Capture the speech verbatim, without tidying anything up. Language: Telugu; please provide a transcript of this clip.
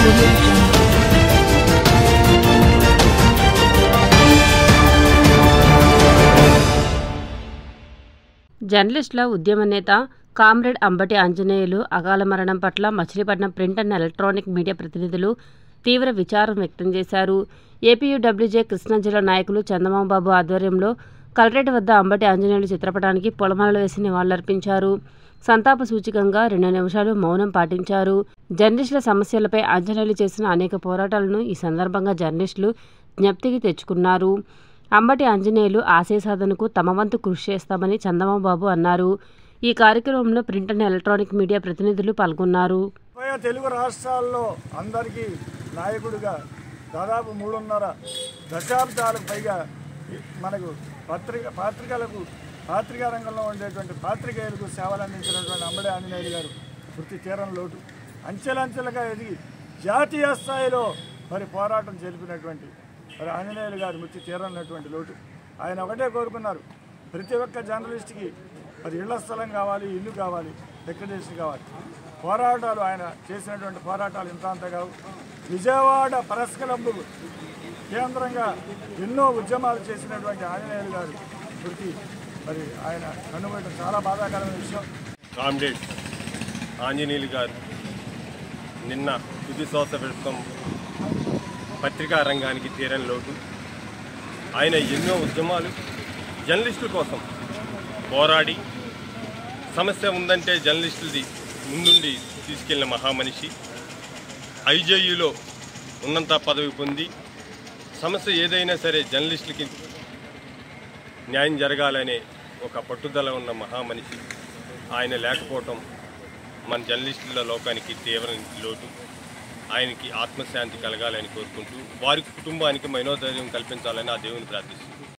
జర్నలిస్టుల ఉద్యమ నేత కామ్రేడ్ అంబటి ఆంజనేయులు అకాల మరణం పట్ల Machilipatnam print and electronic media ప్రతినిధులు తీవ్ర విచారం వ్యక్తం చేశారు. ఏపీయూడబ్ల్యూజే కృష్ణా జిల్లా నాయకులు చందమామబాబు ఆధ్వర్యంలో కలెక్టరేట్ వద్ద అంబటి ఆంజనేయులు చిత్రపటానికి పూలమాలలు వేసి నివాళులర్పించారు. సంతాప సూచికంగా రెండు నిమిషాలు మౌనం పాటించారు. జర్నలిస్టుల సమస్యలపై ఆంజనేయులు చేసిన అనేక పోరాటాలను ఈ సందర్భంగా జర్నలిస్టులు జ్ఞప్తికి తెచ్చుకున్నారు. అంబటి ఆంజనేయులు ఆశయ సాధనకు తమ వంతు కృషి చేస్తామని చందమామబాబు అన్నారు. ఈ కార్యక్రమంలో ప్రింట్ అండ్ ఎలక్ట్రానిక్ మీడియా ప్రతినిధులు పాల్గొన్నారు. తెలుగు రాష్ట్రాల్లో అందరికీ నాయకుడిగా దాదాపు మూడున్నర దశాబ్దాలకు పైగా మనకు పత్రిక పాత్రికలకు పాత్రికా రంగంలో ఉండేటువంటి పాత్రికేయులకు సేవలు అందించినటువంటి అంబటి ఆంజనేయులు గారు వృత్తి తీరం లోటు అంచెలంచెలుగా ఎదిగి జాతీయ స్థాయిలో మరి పోరాటం జరిపినటువంటి మరి ఆంజనేయులు గారు మృతి తీరనటువంటి లోటు. ఆయన ఒకటే కోరుకున్నారు, ప్రతి ఒక్క జర్నలిస్ట్కి మరి ఇళ్ల స్థలం కావాలి, ఇల్లు కావాలి, డెకరేషన్ కావాలి. పోరాటాలు ఆయన చేసినటువంటి పోరాటాలు ఇంత అంత కావు. విజయవాడ ప్రెస్ క్లబ్ కేంద్రంగా ఎన్నో ఉద్యమాలు చేసినటువంటి ఆంజనేయులు గారు మృతి మరి ఆయన కనుగొనడం చాలా బాధాకరమైన విషయం. కామ్రేడ్ ఆంజనేయులు గారు నిన్న తుది శ్వాస విడతం పత్రికా రంగానికి తీరని లోటు. ఆయన ఎన్నో ఉద్యమాలు జర్నలిస్టుల కోసం పోరాడి సమస్య ఉందంటే జర్నలిస్టులది ముందుండి తీసుకెళ్లిన మహామనిషి. ఐజేయులో ఉన్నంత పదవి పొంది సమస్య ఏదైనా సరే జర్నలిస్టులకి న్యాయం జరగాలనే ఒక పట్టుదల ఉన్న మహామనిషి. ఆయన లేకపోవటం మన జర్నలిస్టుల లోకానికి తీవ్ర లోటు. ఆయనకి ఆత్మశాంతి కలగాలని కోరుకుంటూ వారి కుటుంబానికి మనోధైర్యం కల్పించాలని ఆ దేవుని ప్రార్థిస్తున్నాను.